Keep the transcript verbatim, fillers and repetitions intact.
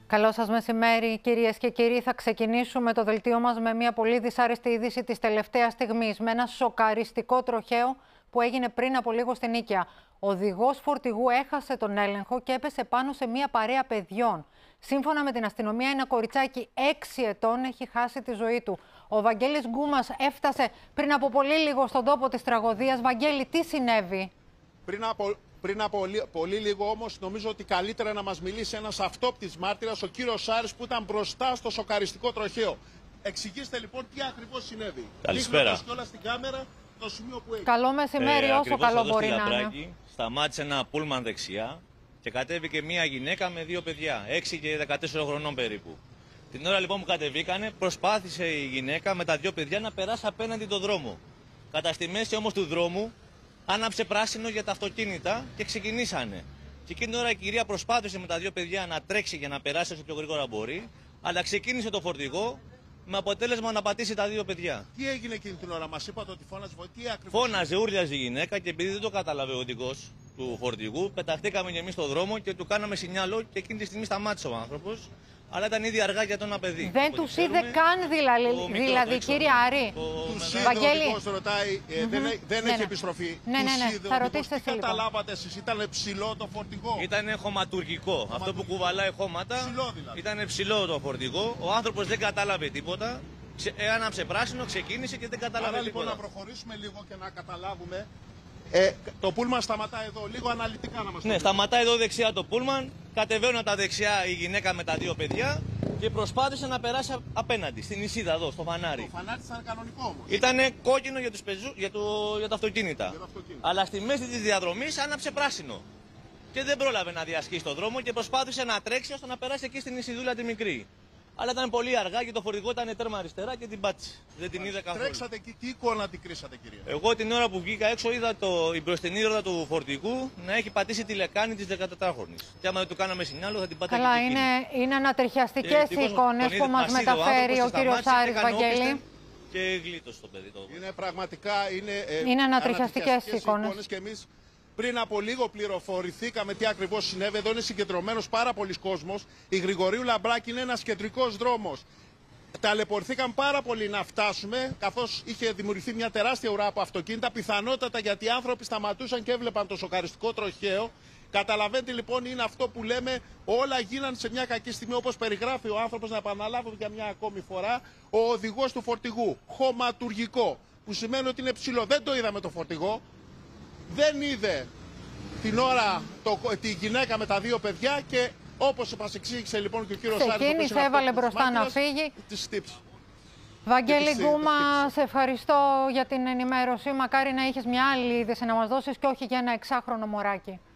Καλό σας μεσημέρι, κυρίες και κύριοι. Θα ξεκινήσουμε το δελτίο μας με μια πολύ δυσάρεστη είδηση της τελευταίας στιγμής. Με ένα σοκαριστικό τροχαίο που έγινε πριν από λίγο στην Νίκαια. Ο οδηγός φορτηγού έχασε τον έλεγχο και έπεσε πάνω σε μια παρέα παιδιών. Σύμφωνα με την αστυνομία, ένα κοριτσάκι έξι ετών έχει χάσει τη ζωή του. Ο Βαγγέλης Γκούμας έφτασε πριν από πολύ λίγο στον τόπο της τραγωδίας. Βαγγέλη, τι συνέβη? Πριν από... Πριν από πολύ, πολύ λίγο όμως, νομίζω ότι καλύτερα να μας μιλήσει ένας αυτόπτης μάρτυρας, ο κύριος Σάρης, που ήταν μπροστά στο σοκαριστικό τροχαίο. Εξηγήστε λοιπόν τι ακριβώς συνέβη. Καλησπέρα. Δείχνοντας όλα στην κάμερα το σημείο που έχει. Καλό μεσημέρι, ε, όσο καλό μπορεί να είναι. Σταμάτησε ένα πούλμαν δεξιά και κατέβηκε μια γυναίκα με δύο παιδιά, έξι και δεκατέσσερα χρονών περίπου. Την ώρα λοιπόν που κατεβήκανε, προσπάθησε η γυναίκα με τα δύο παιδιά να περάσει απέναντι τον δρόμο. Κατά στη μέση όμως του δρόμου, άναψε πράσινο για τα αυτοκίνητα και ξεκινήσανε. Και εκείνη την ώρα η κυρία προσπάθησε με τα δύο παιδιά να τρέξει για να περάσει όσο πιο γρήγορα μπορεί, αλλά ξεκίνησε το φορτηγό με αποτέλεσμα να πατήσει τα δύο παιδιά. Τι έγινε εκείνη την ώρα, μας είπατε ότι φώναζε, τι ακριβώς? Φώναζε, ούρλιαζε η γυναίκα και επειδή δεν το κατάλαβε ο οδηγός του φορτηγού, πεταχτήκαμε και εμείς στον δρόμο και του κάναμε σινιάλο και εκείνη τη στιγμή σταμάτησε ο άνθρωπος. Αλλά ήταν ήδη αργά για το ένα παιδί. Δεν τους είδε καν δηλαδή, δηλαδή κύριε Άρη. Τους είδε, ο οδηγός ρωτάει, ε, mm-hmm. δεν, δεν ναι, έχει ναι. επιστροφή. Ναι, ναι, ναι. Είδε, θα ρωτήσετε τι εσύ. Καταλάβατε εσείς, ήταν ψηλό το φορτηγό? Ήταν χωματουργικό. Χωματουργικό. Αυτό που κουβαλάει χώματα. Ψηλό δηλαδή. Ήταν ψηλό το φορτηγό. Ο άνθρωπος δεν κατάλαβε τίποτα. Άναψε πράσινο, ξεκίνησε και δεν κατάλαβε Άρα, τίποτα. Λοιπόν, να προχωρήσουμε λίγο και να καταλάβουμε. Ε, το πούλμαν σταματάει εδώ, λίγο αναλυτικά να μας πει. Ναι, σταματάει εδώ δεξιά το πούλμαν. Κατεβαίνουν από τα δεξιά η γυναίκα με τα δύο παιδιά και προσπάθησε να περάσει απέναντι, στην νησίδα εδώ, στο φανάρι. Το φανάρι ήταν κανονικό όμως. Ήτανε κόκκινο για, τους πεζού, για, το, για τα αυτοκίνητα. Για το αυτοκίνητο. Αλλά στη μέση της διαδρομής άναψε πράσινο. Και δεν πρόλαβε να διασχίσει τον δρόμο και προσπάθησε να τρέξει ώστε να περάσει εκεί στην νησιδούλα τη μικρή. Αλλά ήταν πολύ αργά και το φορτηγό ήταν τέρμα αριστερά και την πάτησε. Δεν την είδε καθόλου. Τρέξατε εκεί, τι εικόνα την κρίσατε, κυρία? Εγώ την ώρα που βγήκα έξω είδα το, η μπροστινή ρόδα του φορτηγού να έχει πατήσει τη λεκάνη της δεκατετράχρονης. Και άμα δεν του κάναμε σινιάλο θα την πατάει. Καλά, και είναι, είναι ανατριχιαστικές οι εικόνες που μας μεταφέρει ο κύριος Άρης, Βαγγέλη. Και γλίτωσε το παιδί. Το... Είναι πραγματικά είναι, ε, είναι ανατριχιαστικές οι εικόνες. Και εμείς πριν από λίγο πληροφορηθήκαμε τι ακριβώς συνέβη. Εδώ είναι συγκεντρωμένος πάρα πολλοί κόσμος. Η Γρηγορίου Λαμπράκη είναι ένας κεντρικός δρόμος. Ταλαιπωρηθήκαν πάρα πολύ να φτάσουμε, καθώς είχε δημιουργηθεί μια τεράστια ουρά από αυτοκίνητα. Πιθανότατα γιατί οι άνθρωποι σταματούσαν και έβλεπαν το σοκαριστικό τροχαίο. Καταλαβαίνετε λοιπόν, είναι αυτό που λέμε, όλα γίνανε σε μια κακή στιγμή, όπως περιγράφει ο άνθρωπος. Να επαναλάβουμε για μια ακόμη φορά, ο οδηγός του φορτηγού, χωματουργικό, που σημαίνει ότι είναι ψηλό. Δεν το είδαμε το φορτηγό. Δεν είδε την ώρα το, τη γυναίκα με τα δύο παιδιά και όπως μας εξήγησε λοιπόν και ο κύριος Σάρης, ξεκίνησε, έβαλε μπροστά να φύγει. Της τύψη. Βαγγέλη Γκούμα, σε ευχαριστώ για την ενημέρωση. Μακάρι να είχες μια άλλη είδηση να μας δώσεις και όχι για ένα εξάχρονο μωράκι.